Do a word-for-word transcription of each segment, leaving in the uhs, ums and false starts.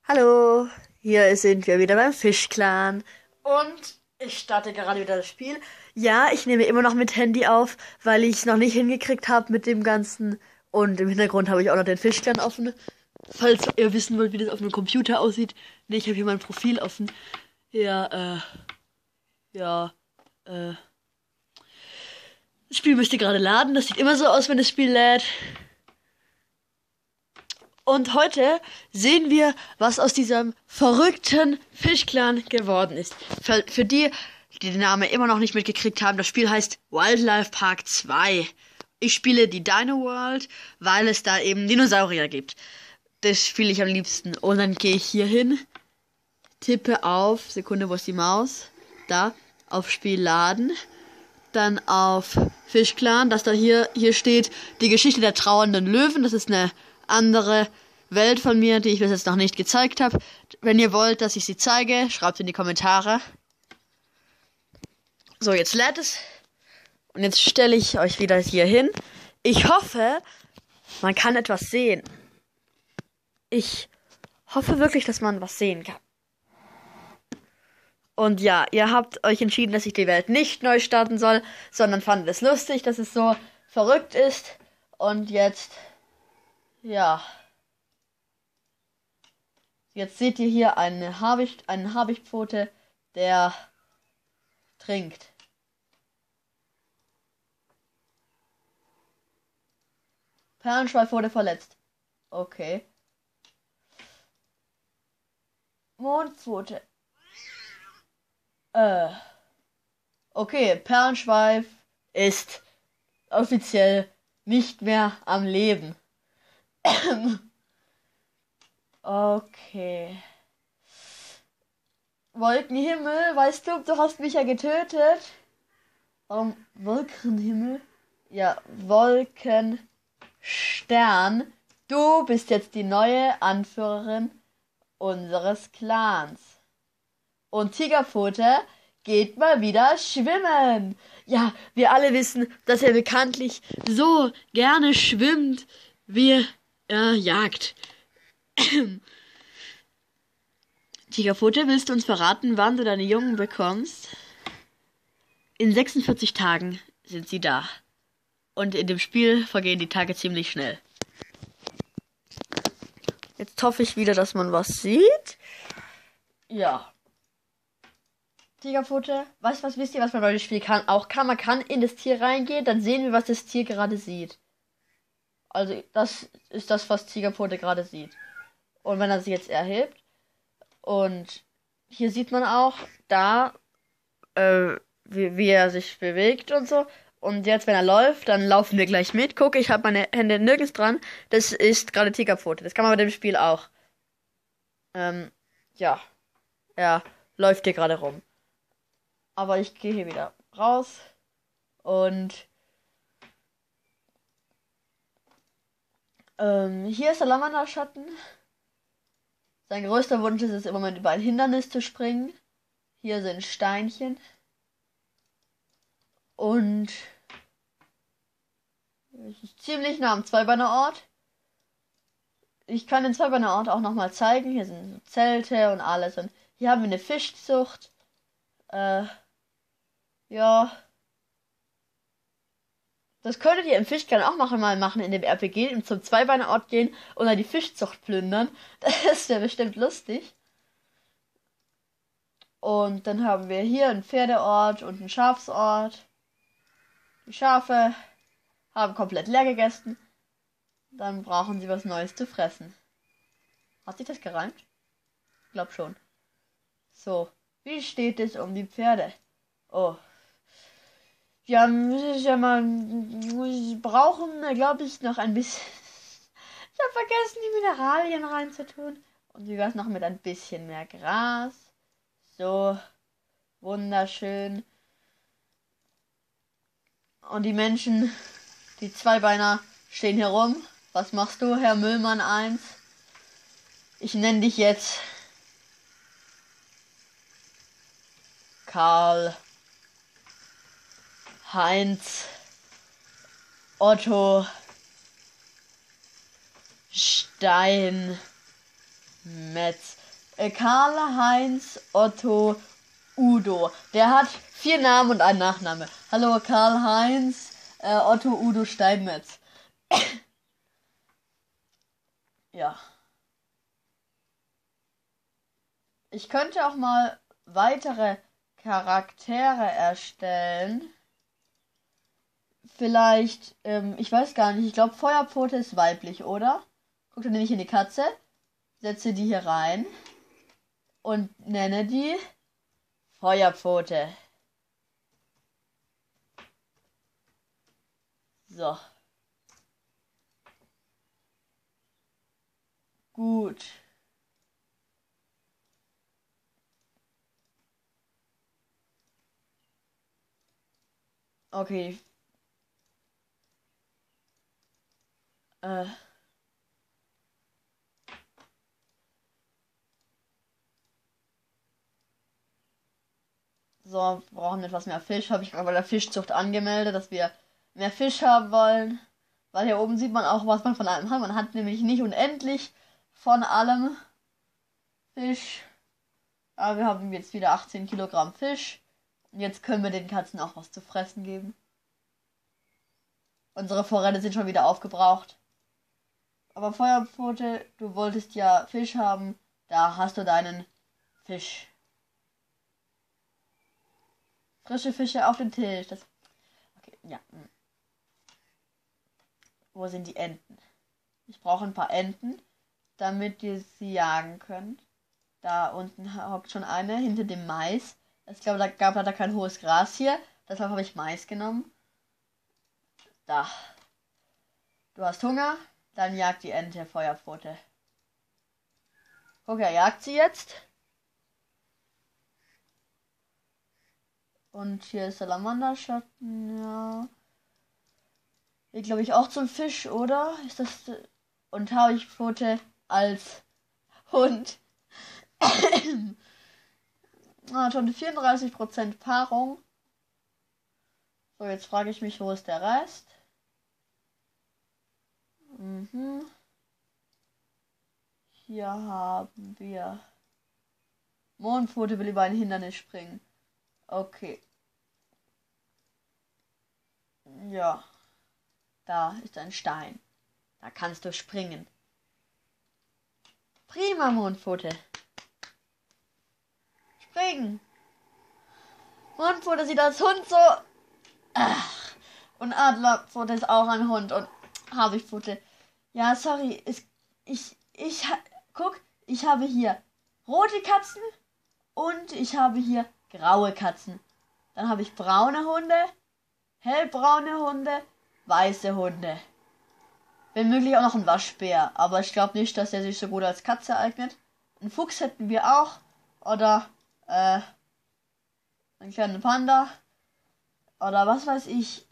Hallo, hier sind wir wieder beim Fischclan und ich starte gerade wieder das Spiel. Ja, ich nehme immer noch mit Handy auf, weil ich es noch nicht hingekriegt habe mit dem Ganzen. Und im Hintergrund habe ich auch noch den Fischclan offen. Falls ihr wissen wollt, wie das auf einem Computer aussieht. Nee, ich habe hier mein Profil offen. Ja, äh, ja, äh. Das Spiel müsste gerade laden. Das sieht immer so aus, wenn das Spiel lädt. Und heute sehen wir, was aus diesem verrückten Fischclan geworden ist. Für, für die, die den Namen immer noch nicht mitgekriegt haben, das Spiel heißt Wildlife Park zwei. Ich spiele die Dino World, weil es da eben Dinosaurier gibt. Das spiele ich am liebsten. Und dann gehe ich hier hin, tippe auf, Sekunde, wo ist die Maus? Da, auf Spiel laden. Dann auf Fischclan, dass da hier, hier steht, die Geschichte der trauernden Löwen. Das ist eine andere Welt von mir, die ich bis jetzt noch nicht gezeigt habe. Wenn ihr wollt, dass ich sie zeige, schreibt in die Kommentare. So, jetzt lädt es. Und jetzt stelle ich euch wieder hier hin. Ich hoffe, man kann etwas sehen. Ich hoffe wirklich, dass man was sehen kann. Und ja, ihr habt euch entschieden, dass ich die Welt nicht neu starten soll, sondern fandet es lustig, dass es so verrückt ist. Und jetzt... Ja. Jetzt seht ihr hier eine Habicht, einen Habichtpfote, der trinkt. Perlenschweif wurde verletzt. Okay. Mondpfote. Äh. Okay, Perlenschweif ist offiziell nicht mehr am Leben. Okay. Wolkenhimmel, weißt du, du hast mich ja getötet. Warum Wolkenhimmel? Ja, Wolkenstern. Du bist jetzt die neue Anführerin unseres Clans. Und Tigerpfote geht mal wieder schwimmen. Ja, wir alle wissen, dass er bekanntlich so gerne schwimmt, wie er jagt. Tigerpfote, willst du uns verraten, wann du deine Jungen bekommst? In sechsundvierzig Tagen sind sie da. Und in dem Spiel vergehen die Tage ziemlich schnell. Jetzt hoffe ich wieder, dass man was sieht. Ja. Tigerpfote, weißt du was, wisst ihr, was man bei dem Spiel kann? Auch kann, man kann in das Tier reingehen, dann sehen wir, was das Tier gerade sieht. Also, das ist das, was Tigerpfote gerade sieht. Und wenn er sich jetzt erhebt. Und hier sieht man auch, da, äh, wie, wie er sich bewegt und so. Und jetzt, wenn er läuft, dann laufen wir gleich mit. Guck, ich habe meine Hände nirgends dran. Das ist gerade Tigerpfote. Das kann man bei dem Spiel auch. Ähm, ja. Er läuft hier gerade rum. Aber ich gehe hier wieder raus. Und... Ähm, hier ist der Lavanda-Schatten. Sein größter Wunsch ist es im Moment über ein Hindernis zu springen. Hier sind Steinchen. Und es ist ziemlich nah am Zweibeinerort. Ich kann den Zweibeinerort auch nochmal zeigen. Hier sind so Zelte und alles. Und hier haben wir eine Fischzucht. Äh, ja... Das könntet ihr im Fischclan auch machen, mal machen in dem R P G, zum Zweibeinerort gehen und dann die Fischzucht plündern. Das wäre bestimmt lustig. Und dann haben wir hier einen Pferdeort und einen Schafsort. Die Schafe haben komplett leer gegessen. Dann brauchen sie was Neues zu fressen. Hat sich das gereimt? Ich glaube schon. So, wie steht es um die Pferde? Oh. Ja, ja man brauchen, glaube ich, noch ein bisschen. Ich habe vergessen, die Mineralien reinzutun. Und wie wär's noch mit ein bisschen mehr Gras? So, wunderschön. Und die Menschen, die Zweibeiner, stehen hier rum. Was machst du, Herr Müllmann eins? Ich nenne dich jetzt Karl Heinz Otto Stein Metz. Äh, Karl-Heinz Otto Udo. Der hat vier Namen und einen Nachname. Hallo Karl-Heinz äh, Otto Udo Steinmetz. Ja. Ich könnte auch mal weitere Charaktere erstellen. Vielleicht, ähm, ich weiß gar nicht, ich glaube Feuerpfote ist weiblich, oder? Guck, dann nehme ich hier die Katze, setze die hier rein und nenne die Feuerpfote. So. Gut. Okay. Äh. So, wir brauchen etwas mehr Fisch. Habe ich gerade bei der Fischzucht angemeldet, dass wir mehr Fisch haben wollen. Weil hier oben sieht man auch, was man von allem hat. Man hat nämlich nicht unendlich von allem Fisch. Aber wir haben jetzt wieder achtzehn Kilogramm Fisch. Und jetzt können wir den Katzen auch was zu fressen geben. Unsere Vorräte sind schon wieder aufgebraucht. Aber Feuerpfote, du wolltest ja Fisch haben. Da hast du deinen Fisch. Frische Fische auf den Tisch. Das... Okay, ja. Wo sind die Enten? Ich brauche ein paar Enten, damit ihr sie jagen könnt. Da unten hockt schon eine hinter dem Mais. Ich glaube, da gab leider kein hohes Gras hier. Deshalb habe ich Mais genommen. Da. Du hast Hunger? Dann jagt die Ente Feuerpfote. Guck, er jagt sie jetzt. Und hier ist Salamanderschatten, ja. Hier glaube ich auch zum Fisch, oder? Ist das... Und Habichtpfote als Hund. Ah, schon vierunddreißig Prozent Paarung. So, jetzt frage ich mich, wo ist der Rest? Mhm. Hier haben wir... Mondpfote will über ein Hindernis springen. Okay. Ja. Da ist ein Stein. Da kannst du springen. Prima, Mondpfote. Springen. Mondpfote sieht als Hund so... Ach. Und Adlerpfote ist auch ein Hund. Und Habichtpfote. Ja, sorry. Es, ich, ich, guck, ich habe hier rote Katzen und ich habe hier graue Katzen. Dann habe ich braune Hunde, hellbraune Hunde, weiße Hunde. Wenn möglich auch noch ein Waschbär. Aber ich glaube nicht, dass er sich so gut als Katze eignet. Einen Fuchs hätten wir auch. Oder, äh, einen kleinen Panda. Oder was weiß ich.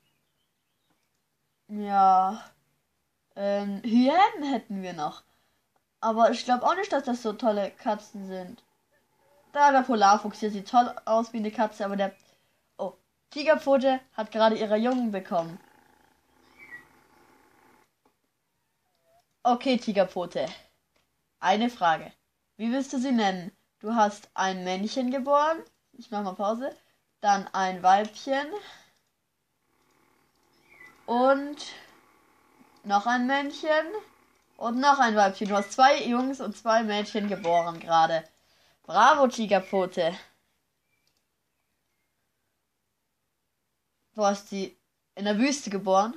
Ja. Ähm, Hyänen hätten wir noch. Aber ich glaube auch nicht, dass das so tolle Katzen sind. Da, der Polarfuchs hier sieht toll aus wie eine Katze, aber der... Oh, Tigerpfote hat gerade ihre Jungen bekommen. Okay, Tigerpfote. Eine Frage. Wie willst du sie nennen? Du hast ein Männchen geboren. Ich mach mal Pause. Dann ein Weibchen. Und noch ein Männchen. Und noch ein Weibchen. Du hast zwei Jungs und zwei Mädchen geboren gerade. Bravo, Tigerpfote. Du hast sie in der Wüste geboren.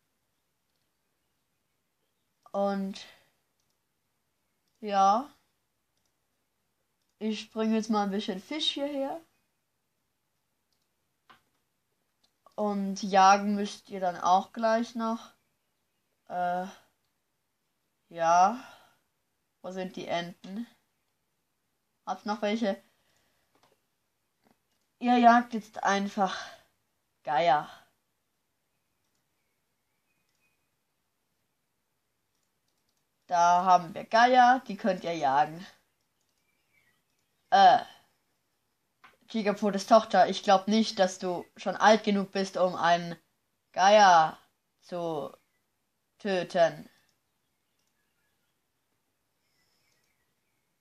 Und ja, ich bringe jetzt mal ein bisschen Fisch hierher. Und jagen müsst ihr dann auch gleich noch. Äh, ja. Wo sind die Enten? Hat noch welche? Ihr jagt jetzt einfach Geier. Da haben wir Geier, die könnt ihr jagen. Äh. Tigerpfotes Tochter, ich glaube nicht, dass du schon alt genug bist, um einen Geier zu töten.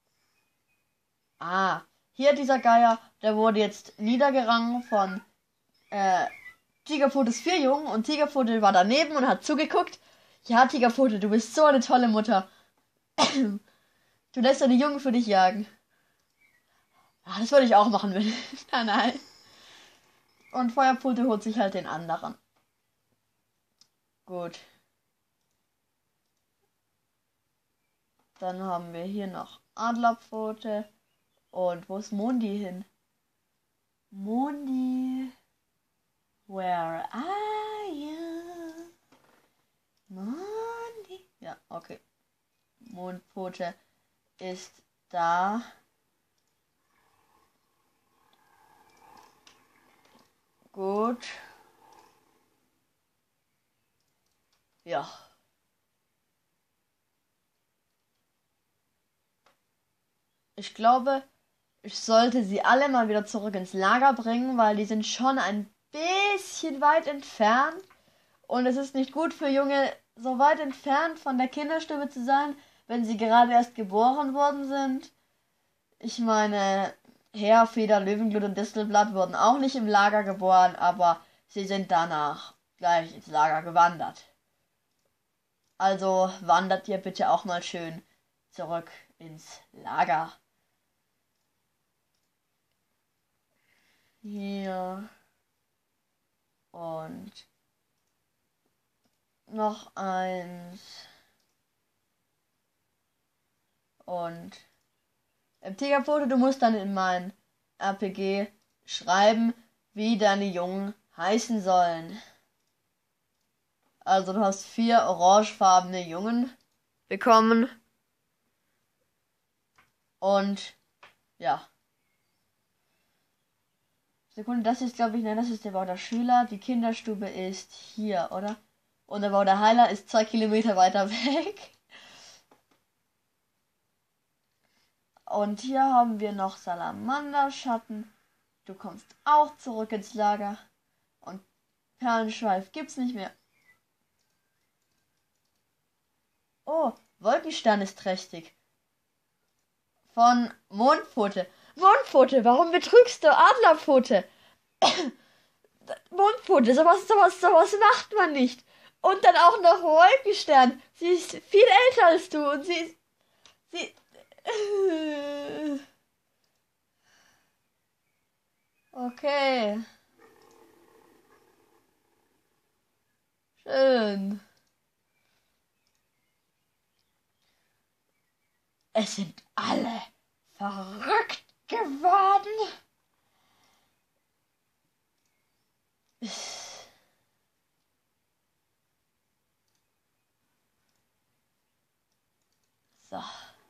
Ah, hier dieser Geier, der wurde jetzt niedergerangen von äh, Tigerpfotes vier Jungen und Tigerpfote war daneben und hat zugeguckt. Ja, Tigerpfote, du bist so eine tolle Mutter. Du lässt deine Jungen für dich jagen. Ah, das würde ich auch machen, wenn. Nein, nein. Und Feuerpfote holt sich halt den anderen. Gut. Dann haben wir hier noch Adlerpfote. Und wo ist Mondi hin? Mondi. Where are you? Mondi. Ja, okay. Mondpfote ist da. Gut. Ja. Ich glaube, ich sollte sie alle mal wieder zurück ins Lager bringen, weil die sind schon ein bisschen weit entfernt. Und es ist nicht gut für Junge, so weit entfernt von der Kinderstube zu sein, wenn sie gerade erst geboren worden sind. Ich meine, Heerfeder, Löwenglut und Distelblatt wurden auch nicht im Lager geboren, aber sie sind danach gleich ins Lager gewandert. Also wandert ihr bitte auch mal schön zurück ins Lager. Hier. Und noch eins. Und im Tigerpfote, du musst dann in mein R P G schreiben, wie deine Jungen heißen sollen. Also du hast vier orangefarbene Jungen bekommen. Und ja. Sekunde, das ist, glaube ich, nein, das ist der Bau der Schüler. Die Kinderstube ist hier, oder? Und der Bau der Heiler ist zwei Kilometer weiter weg. Und hier haben wir noch Salamanderschatten. Du kommst auch zurück ins Lager. Und Perlenschweif gibt's nicht mehr. Oh, Wolkenstern ist trächtig. Von Mondpfote. Mondpfote, warum betrügst du Adlerpfote? Mondpfote, sowas, sowas, sowas macht man nicht. Und dann auch noch Wolkenstern. Sie ist viel älter als du und sie ist... Sie... Okay. Schön. Es sind alle verrückt geworden. So.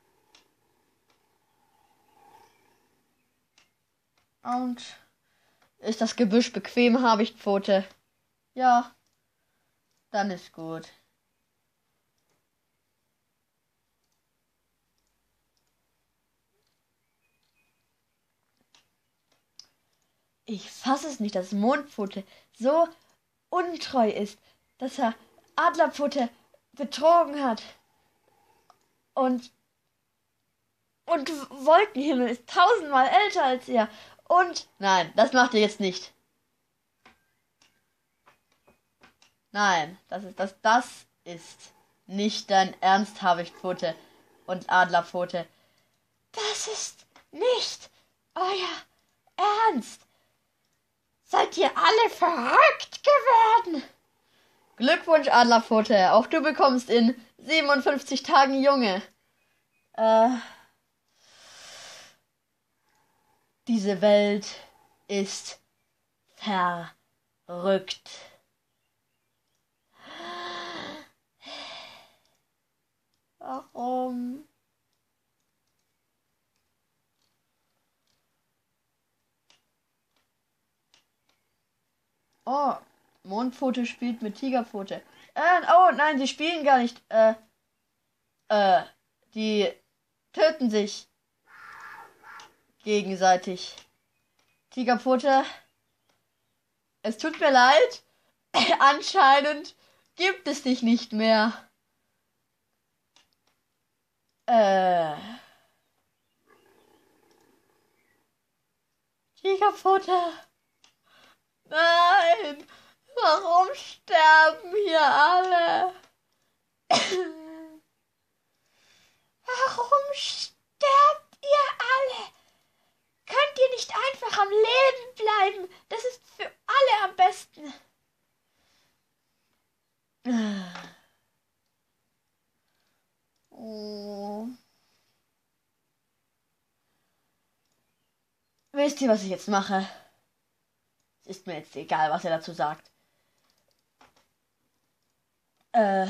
Und ist das Gebüsch bequem, habe ich Pfote? Ja, dann ist gut. Ich fasse es nicht, dass Mondpfote so untreu ist, dass er Adlerpfote betrogen hat. Und und Wolkenhimmel ist tausendmal älter als er. Und nein, das macht ihr jetzt nicht. Nein, das ist das das ist nicht dein Ernst, Habichtpfote und Adlerpfote. Das ist nicht euer Ernst. Seid ihr alle verrückt geworden? Glückwunsch, Adlerpfote. Auch du bekommst in siebenundfünfzig Tagen Junge. Äh, diese Welt ist verrückt. Warum? Oh, Mondpfote spielt mit Tigerpfote. Äh, oh nein, sie spielen gar nicht. Äh, äh, die töten sich gegenseitig. Tigerpfote, es tut mir leid. Anscheinend gibt es dich nicht mehr. Äh. kaputt. Nein, warum sterben hier alle? Warum sterbt ihr alle? Könnt ihr nicht einfach am Leben bleiben? Das ist für alle am besten. Oh. Wisst ihr, was ich jetzt mache? Es ist mir jetzt egal, was ihr dazu sagt. Äh,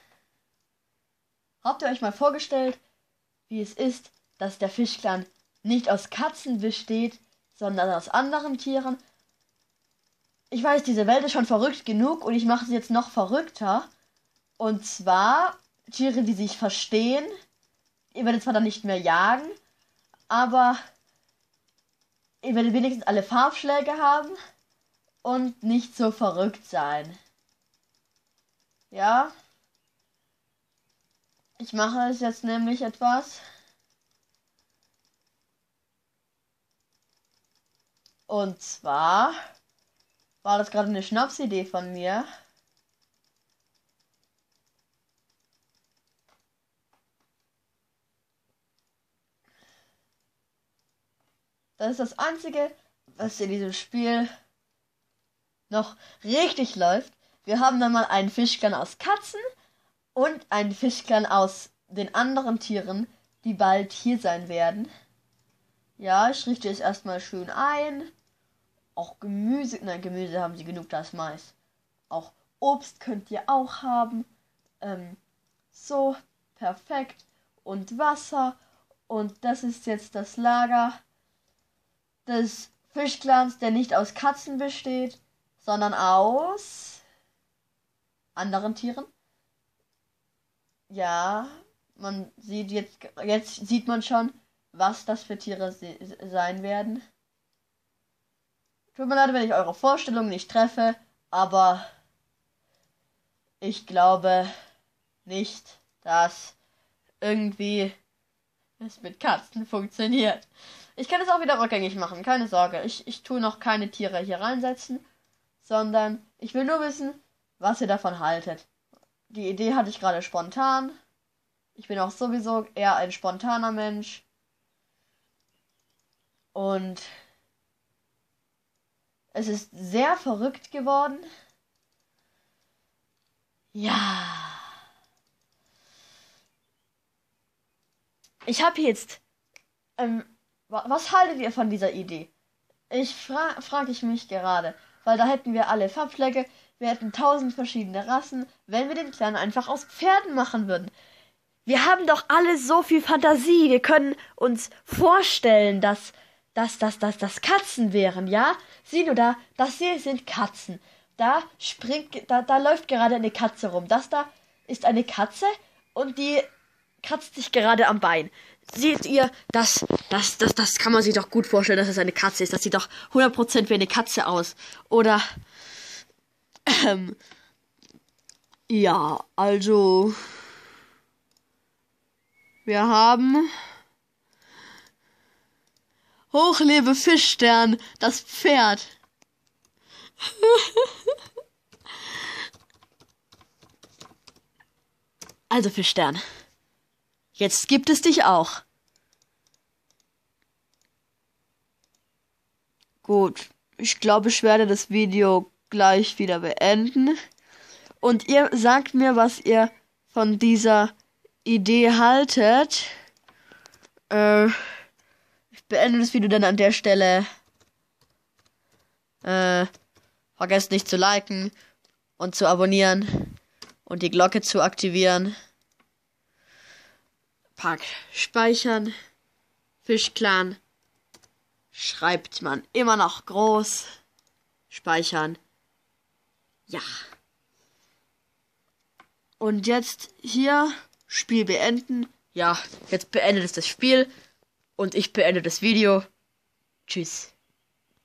habt ihr euch mal vorgestellt, wie es ist, dass der Fischclan nicht aus Katzen besteht, sondern aus anderen Tieren? Ich weiß, diese Welt ist schon verrückt genug und ich mache sie jetzt noch verrückter. Und zwar Tiere, die sich verstehen. Ihr werdet zwar dann nicht mehr jagen, aber ihr werdet wenigstens alle Farbschläge haben und nicht so verrückt sein. Ja? Ich mache es jetzt nämlich etwas. Und zwar war das gerade eine Schnapsidee von mir. Das ist das Einzige, was in diesem Spiel noch richtig läuft. Wir haben dann mal einen Fischclan aus Katzen und einen Fischclan aus den anderen Tieren, die bald hier sein werden. Ja, ich richte es erstmal schön ein. Auch Gemüse, nein, Gemüse haben sie genug, da ist Mais. Auch Obst könnt ihr auch haben. Ähm, so, perfekt. Und Wasser. Und das ist jetzt das Lager des Fischclans, der nicht aus Katzen besteht, sondern aus anderen Tieren. Ja, man sieht jetzt, jetzt sieht man schon, was das für Tiere se- sein werden. Tut mir leid, wenn ich eure Vorstellung nicht treffe, aber ich glaube nicht, dass irgendwie es mit Katzen funktioniert. Ich kann es auch wieder rückgängig machen, keine Sorge. Ich, ich tue noch keine Tiere hier reinsetzen, sondern ich will nur wissen, was ihr davon haltet. Die Idee hatte ich gerade spontan. Ich bin auch sowieso eher ein spontaner Mensch. Und es ist sehr verrückt geworden. Ja. Ich habe jetzt... Ähm, wa- was haltet ihr von dieser Idee? Ich fra frage ich mich gerade. Weil da hätten wir alle Farbschläge, wir hätten tausend verschiedene Rassen, wenn wir den Clan einfach aus Pferden machen würden. Wir haben doch alle so viel Fantasie. Wir können uns vorstellen, dass dass das dass das Katzen wären, ja? Sieh nur da, das hier sind Katzen. Da springt, da, da läuft gerade eine Katze rum. Das da ist eine Katze und die kratzt sich gerade am Bein. Seht ihr, das, das, das, das kann man sich doch gut vorstellen, dass es eine Katze ist. Das sieht doch hundert Prozent wie eine Katze aus. Oder, ähm, ja, also, wir haben Hochlebe Fischstern, das Pferd. Also Fischstern, jetzt gibt es dich auch. Gut, ich glaube, ich werde das Video gleich wieder beenden. Und ihr sagt mir, was ihr von dieser Idee haltet. Äh, ich beende das Video dann an der Stelle. Äh, vergesst nicht zu liken und zu abonnieren und die Glocke zu aktivieren. Pack speichern. Fischclan schreibt man immer noch groß. Speichern. Ja. Und jetzt hier Spiel beenden. Ja, jetzt beendet es das Spiel und ich beende das Video. Tschüss.